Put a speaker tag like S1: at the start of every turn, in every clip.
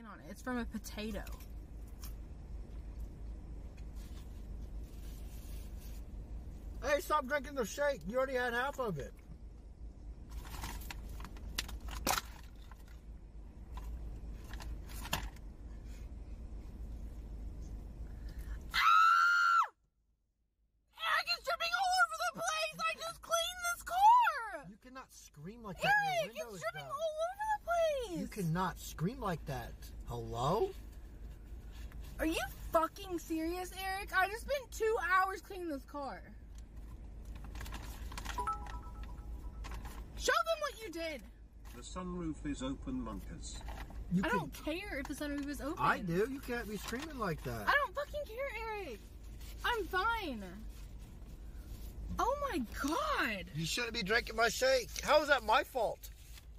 S1: on it. It's from a potato.
S2: Hey, stop drinking the shake. You already had half of it. You cannot scream like that.
S1: Eric, it's dripping all over the place.
S2: You cannot scream like that. Hello?
S1: Are you fucking serious, Eric? I just spent 2 hours cleaning this car. Show them what you did.
S3: The sunroof is open, Monkers.
S1: I don't care if the sunroof is open.
S2: I do. You can't be screaming like that.
S1: I don't fucking care, Eric. I'm fine. Oh my god.
S2: You shouldn't be drinking my shake. How is that my fault?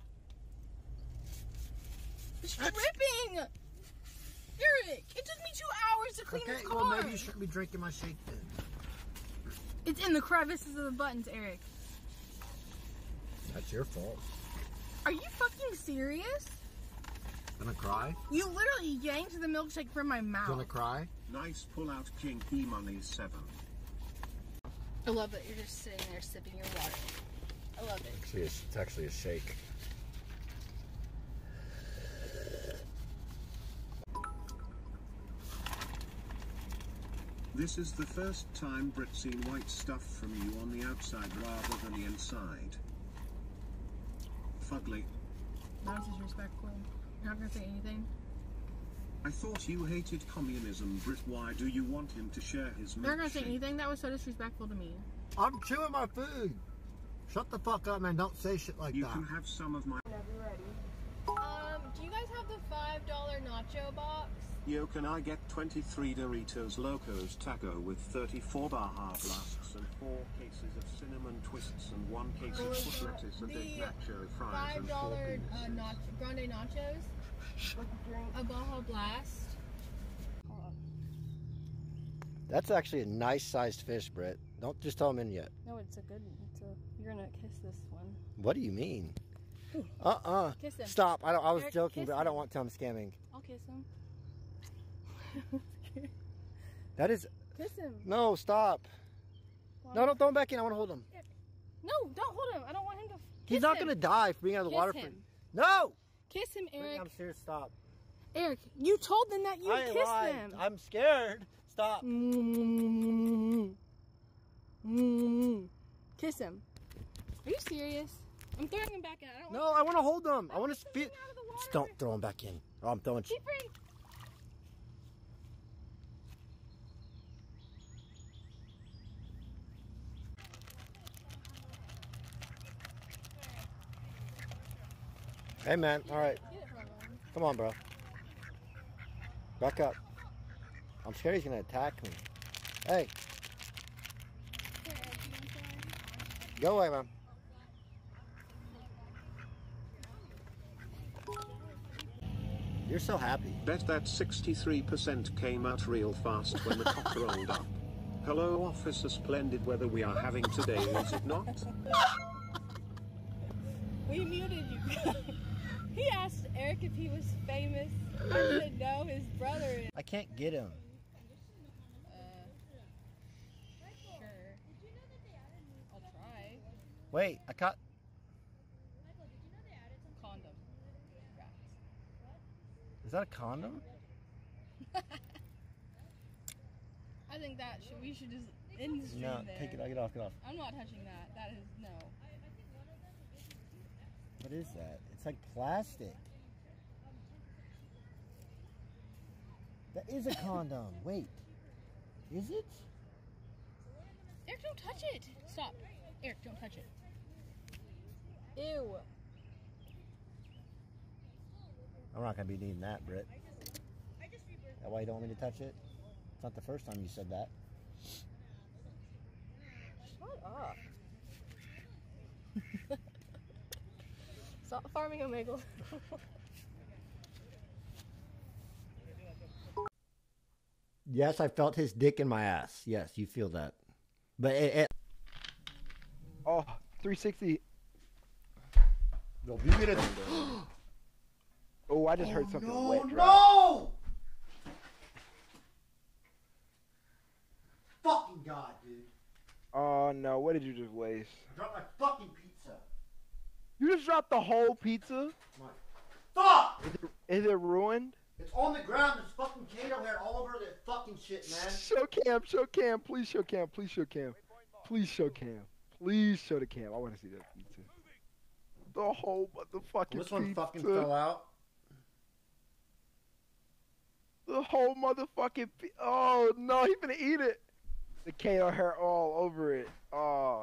S1: It's dripping. Eric, it took me 2 hours to clean this car.
S2: Well, maybe you shouldn't be drinking my shake then.
S1: It's in the crevices of the buttons, Eric.
S2: That's your fault.
S1: Are you fucking serious?
S2: Gonna cry?
S1: You literally yanked the milkshake from my mouth.
S2: Gonna cry?
S3: Nice pull out, Kinky Money 7.
S1: I love that you're just sitting there sipping your water. I love it.
S2: It's actually a shake.
S3: This is the first time Brit's seen white stuff from you on the outside rather than the inside. Fugly.
S1: That was disrespectful. You're not gonna say anything?
S3: I thought you hated communism, Brit. Why do you want him to share his milkshake?
S1: You're not gonna say anything? That was so disrespectful to me.
S2: I'm chewing my food. Shut the fuck up, man. Don't say shit like that.
S3: You can have some of my...
S1: Whenever you're ready. Do you guys have the $5 nacho box?
S3: Yo, can I get 23 Doritos Locos Taco with 34 Baja Blasts and 4 cases of cinnamon twists and 1 case of foot lettuce and 8 nacho fries and 4
S1: $5 grande nachos? A Baja Blast?
S2: That's actually a nice sized fish, Britt. Don't just tell him in yet.
S1: No, it's a good one. You're gonna kiss this one.
S2: What do you mean?
S1: Kiss him.
S2: Stop. I was
S1: Eric,
S2: joking, but
S1: him.
S2: I don't want to tell him scamming.
S1: I'll kiss him.
S2: That is...
S1: Kiss him.
S2: No, stop.
S1: Why?
S2: No, don't throw him back in. I want to hold him.
S1: No, don't hold him. I don't want him to
S2: He's not going to die for being out of the water.
S1: Him.
S2: No!
S1: Kiss him, Eric.
S2: I'm serious. Stop.
S1: Eric, you told them that you would kiss them.
S2: I'm scared. Stop.
S1: Kiss him. Are you serious? I'm throwing him back in. I
S2: want to hold them. I want to feel. Just don't throw him back in. Oh, I'm throwing.
S1: Keep free.
S2: Hey, man. All right. Come on, bro. Back up. I'm scared he's going to attack me. Hey. Go away, man. You're so happy.
S3: Bet that 63% came out real fast when the cock rolled up. Hello, officer. Splendid weather we are having today, is it not?
S1: We muted you. He asked Eric if he was famous. I said no, his brother is.
S2: I can't get him.
S1: Sure. I'll try.
S2: Wait, I caught.
S1: Condom. Rats.
S2: Is that a condom?
S1: I think that we should just end the stream
S2: No,
S1: there.
S2: take it. Get off. Get off.
S1: I'm not touching that. That is no.
S2: What is that? It's like plastic. That is a condom. Wait. Is it?
S1: Eric, don't touch it. Stop. Eric, don't touch it. Ew.
S2: I'm not going to be needing that, Britt. That why you don't want me to touch it? It's not the first time you said that.
S1: Shut up. Stop farming Omegle.
S2: Yes, I felt his dick in my ass. Yes, you feel that. But it
S4: Oh, 360.
S2: Lo vi, mira.
S4: Oh, I just heard something wet drop.
S2: No! Fucking God, dude.
S4: Oh no, what did you just waste?
S2: I dropped my fucking pizza.
S4: You just dropped the whole pizza?
S2: Fuck!
S4: Is it ruined?
S2: It's on the ground. There's fucking Kato hair all over that fucking shit, man.
S4: Show cam, please show cam, please show cam. Please show cam. Please show the cam. I want to see that pizza. The whole motherfucking
S2: This one
S4: pizza.
S2: fucking fell out.
S4: The whole motherfucking oh no, he finna eat it. The Kato hair all over it. Oh.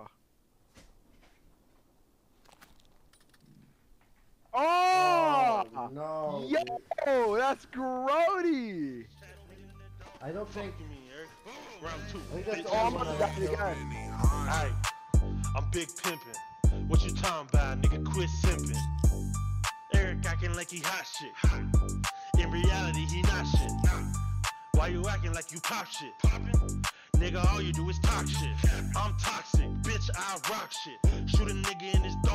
S4: Oh!
S2: No.
S4: Yo, that's grody.
S2: I don't think.
S5: Round two.
S2: I think that's
S4: Oh
S2: all
S4: my
S2: one
S4: God,
S2: I
S4: you got it.
S5: Aight, I'm big pimpin'. What you talking about, nigga? Quit simping. Eric acting like he hot shit. In reality, he not shit. Why you acting like you pop shit? Nigga, all you do is talk shit. I'm toxic, bitch, I rock shit. Shoot a nigga in his